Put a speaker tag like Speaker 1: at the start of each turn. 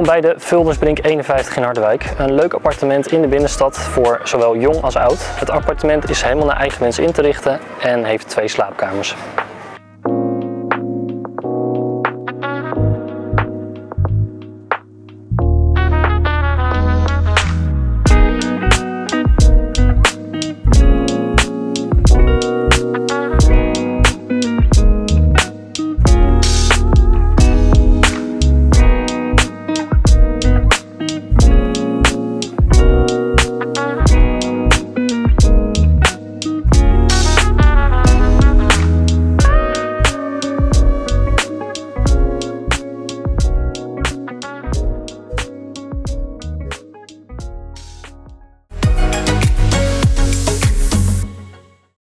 Speaker 1: bij de Vuldersbrink 51 in Harderwijk. Een leuk appartement in de binnenstad voor zowel jong als oud. Het appartement is helemaal naar eigen wens in te richten en heeft 2 slaapkamers.